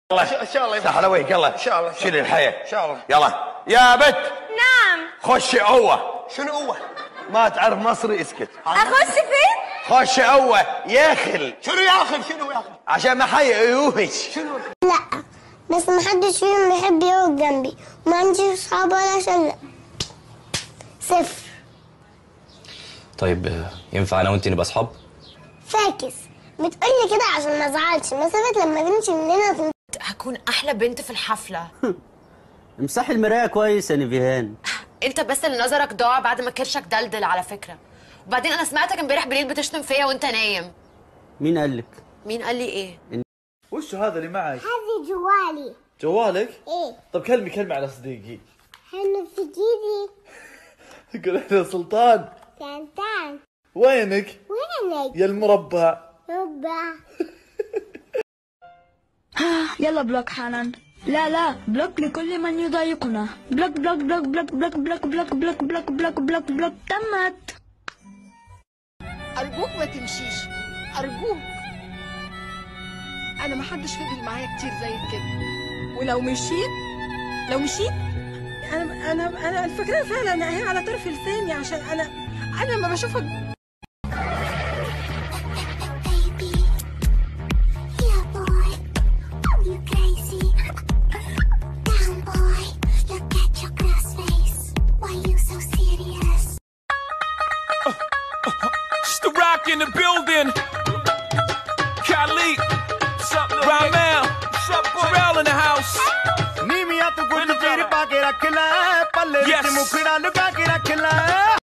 الله ان شاء الله سحلويك. يلا ان شاء الله شيل الحياه ان شاء الله. يلا يا بت. نعم. خشي قوه. شنو قوه؟ ما تعرف مصري اسكت. اخش فين؟ خشي قوه ياخل. شنو ياخذ؟ شنو ياخذ؟ عشان ما حي يوهج. شنو؟ لا بس ما حدش فيهم بيحب يقعد جنبي وما عنديش اصحاب ولا شله. صفر. طيب ينفع انا وانت نبقى اصحاب؟ فاكس بتقولي كده عشان ما ازعلش، مسافه لما بنتي مننا هكون احلى بنت في الحفله. امسحي المرايه كويس يا نيفيهان. انت بس اللي نظرك ضاع بعد ما كرشك دلدل على فكره. وبعدين انا سمعتك امبارح بالليل بتشتم فيا وانت نايم. مين قالك؟ مين قال لي ايه؟ وش هذا اللي معك؟ هذه جوالي. جوالك؟ ايه؟ طب كلمة على صديقي. حلو في جيبي. يقول احنا سلطان. تانتان. وينك؟ وينك؟ يا المربع. ربع. يلا بلوك حنان. لا بلوك لكل من يضايقنا. بلوك بلوك بلوك بلوك بلوك بلوك بلوك بلوك بلوك بلوك بلوك بلوك تمت. أرجوك ما تمشيش، أرجوك. أنا ما حدش فضل معايا كتير زي كده، ولو مشيت أنا الفكرة فعلا هي على طرف لساني، عشان أنا لما بشوفك in the building. Khalid, Ramel, Pharrell in the house. नीमिया तू गुड फिर पाके रख ले, पल्ले विच मुखड़ा लुका के रख ले.